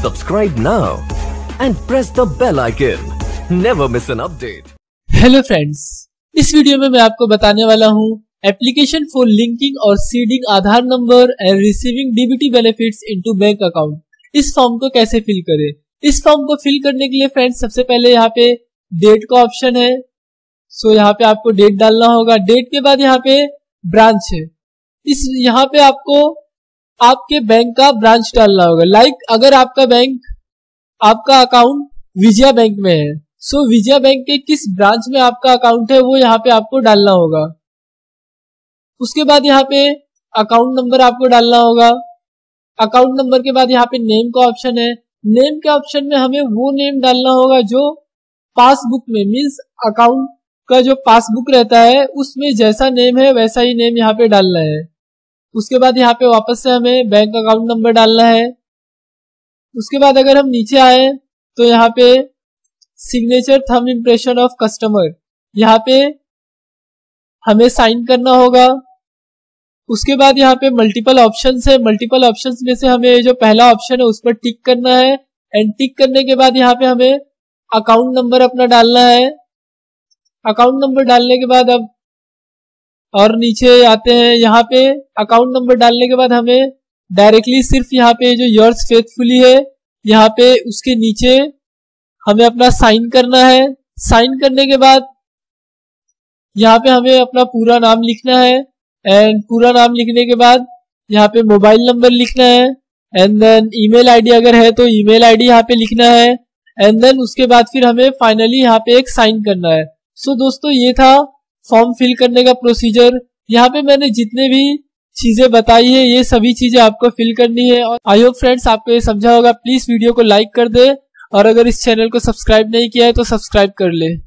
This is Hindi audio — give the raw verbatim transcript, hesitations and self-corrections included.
Subscribe now and press the bell icon. Never miss an update. Hello friends, इस वीडियो में मैं आपको बताने वाला हूँ एप्लीकेशन फॉर लिंकिंग और seeding Aadhaar number and receiving DBT benefits into bank account. इस फॉर्म को कैसे फिल करें। इस फॉर्म को फिल करने के लिए फ्रेंड्स सबसे पहले यहाँ पे डेट का ऑप्शन है। सो यहाँ पे आपको डेट डालना होगा। डेट के बाद यहाँ पे ब्रांच है। इस यहाँ पे आपको आपके बैंक का ब्रांच डालना होगा। लाइक like, अगर आपका बैंक आपका अकाउंट विजया बैंक में है, सो विजया बैंक के किस ब्रांच में आपका अकाउंट है वो यहाँ पे आपको डालना होगा। उसके बाद यहाँ पे अकाउंट नंबर आपको डालना होगा। अकाउंट नंबर के बाद यहाँ पे नेम का ऑप्शन है। नेम के ऑप्शन में हमें वो नेम डालना होगा जो पासबुक में, मीन्स अकाउंट का जो पासबुक रहता है उसमें जैसा नेम है वैसा ही नेम यहाँ पे डालना है। उसके बाद यहाँ पे वापस से हमें बैंक अकाउंट नंबर डालना है। उसके बाद अगर हम नीचे आए तो यहाँ पे signature thumb impression of customer, यहाँ पे हमें साइन करना होगा। उसके बाद यहाँ पे मल्टीपल ऑप्शंस है। मल्टीपल ऑप्शंस में से हमें जो पहला ऑप्शन है उस पर टिक करना है। एंड टिक करने के बाद यहाँ पे हमें अकाउंट नंबर अपना डालना है। अकाउंट नंबर डालने के बाद अब और नीचे आते हैं। यहाँ पे अकाउंट नंबर डालने के बाद हमें डायरेक्टली सिर्फ यहाँ पे जो योर्स फेथफुली है यहाँ पे उसके नीचे हमें अपना साइन करना है। साइन करने के बाद यहाँ पे हमें अपना पूरा नाम लिखना है। एंड पूरा नाम लिखने के बाद यहाँ पे मोबाइल नंबर लिखना है। एंड देन ईमेल आईडी अगर है तो ईमेल आईडी यहाँ पे लिखना है। एंड देन उसके बाद फिर हमें फाइनली यहाँ पे एक साइन करना है। सो so, दोस्तों ये था फॉर्म फिल करने का प्रोसीजर। यहाँ पे मैंने जितने भी चीजें बताई है ये सभी चीजें आपको फिल करनी है। और आई होप फ्रेंड्स आपको ये समझा होगा। प्लीज वीडियो को लाइक कर दे और अगर इस चैनल को सब्सक्राइब नहीं किया है तो सब्सक्राइब कर ले।